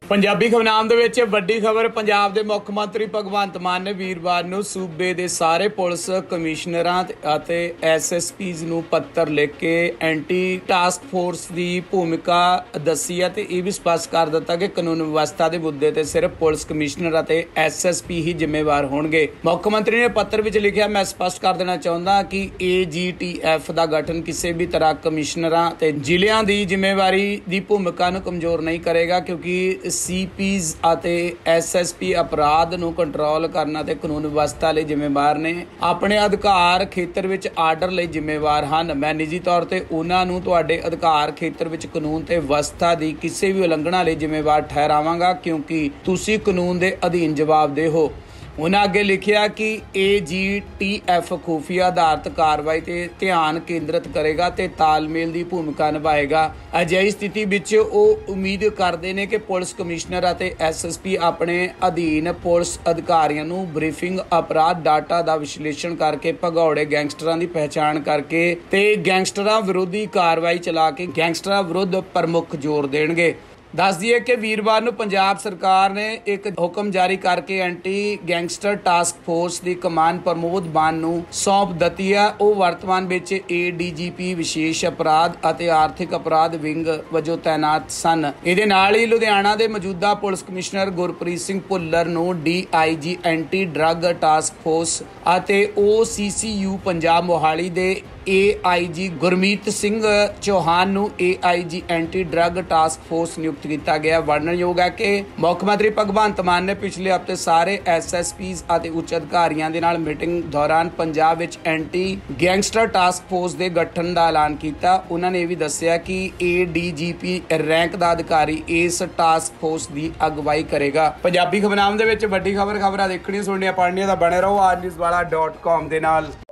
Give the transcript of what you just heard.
पंजाबी खबरनाम दे विच वड्डी खबर। पंजाब के मुख्य मंत्री भगवंत मान ने वीरवार नूं सूबे के सारे पुलिस कमिश्नरां अते SSPs नूं पत्र लिख के एंटी टास्क फोर्स की भूमिका दसी है। यह भी स्पष्ट कर दिता कि कानून व्यवस्था के मुद्दे ते सिर्फ पुलिस कमिश्नर अते SSP ही जिम्मेवार होणगे। मुख्य मंत्री ने पत्र विच लिखिया, मैं स्पष्ट कर देना चाहुंदा कि AGTF का गठन किसी भी तरह कमिश्नरां ते जिलिਆਂ की जिम्मेवारी की भूमिका नूं कमजोर नहीं करेगा, क्योंकि CPs ਅਤੇ SSP अपराध ਨੂੰ कंट्रोल करना ਤੇ कानून व्यवस्था ਲਈ ਜ਼ਿੰਮੇਵਾਰ ਨੇ। ਆਪਣੇ ਅਧਿਕਾਰ ਖੇਤਰ ਵਿੱਚ ਆਰਡਰ ਲਈ ਜ਼ਿੰਮੇਵਾਰ ਹਨ। ਮੈਂ ਨਿੱਜੀ ਤੌਰ ਤੇ ਉਹਨਾਂ ਨੂੰ ਤੁਹਾਡੇ ਅਧਿਕਾਰ ਖੇਤਰ ਵਿੱਚ ਕਾਨੂੰਨ ਤੇ ਵਿਵਸਥਾ ਦੀ ਕਿਸੇ ਵੀ ਉਲੰਘਣਾ ਲਈ ਜ਼ਿੰਮੇਵਾਰ ਠਹਿਰਾਵਾਂਗਾ, ਕਿਉਂਕਿ ਤੁਸੀਂ ਕਾਨੂੰਨ ਦੇ ਅਧੀਨ ਜਵਾਬਦੇਹ ਹੋ। उन्हें अगे लिखिया कि AGTF खुफिया आधारित कार्रवाई ते ध्यान केंद्रित करेगा ते तालमेल की भूमिका निभाएगा। अजिही स्थिति विच वो उम्मीद करते हैं कि पुलिस कमिश्नर अते SSP अपने अधीन पुलिस अधिकारियों नूं ब्रीफिंग, अपराध डाटा का विश्लेषण करके भगौड़े गैंगस्टरां की पहचान करके ते गैंगस्टरां विरोधी कार्रवाई चला के गैंगस्टरां विरुद्ध प्रमुख जोर देणगे। दस दिए कि वीरवार नूं पंजाब सरकार ने एक हुक्म जारी करके एंटी गैंगस्टर टास्क फोर्स की कमान प्रमोद मान नूं सौंप दित्ती है। वो वर्तमान विच ADGP विशेष अपराध अते आर्थिक अपराध विंग वजों तैनात सन। इहदे नाल ही लुधियाना के मौजूदा पुलिस कमिश्नर गुरप्रीत सिंह भुल्लर नूं DIG anti drug task force अते OCCU पंजाब मोहाली दे AIG गुरमीत सिंह चौहान नूं AIG anti drug task force नियुक्त किया गया। वर्णनयोग है कि मुख्यमंत्री भगवंत मान ने पिछले हफ्ते सारे SSPs अते उच्च अधिकारियों के नाल मीटिंग दौरान पंजाब विच एंटी गैंगस्टर टास्क फोर्स के गठन का ऐलान किया। उन्होंने यह भी दस्सिया कि ADGP रैंक का अधिकारी इस टास्क फोर्स की अगवाई करेगा। पंजाबी खबरनाम दे विच वड्डी खबरां देखणियां सुणनियां पढ़नियां तां बने रहो आज न्यूज़वाला.com दे नाल।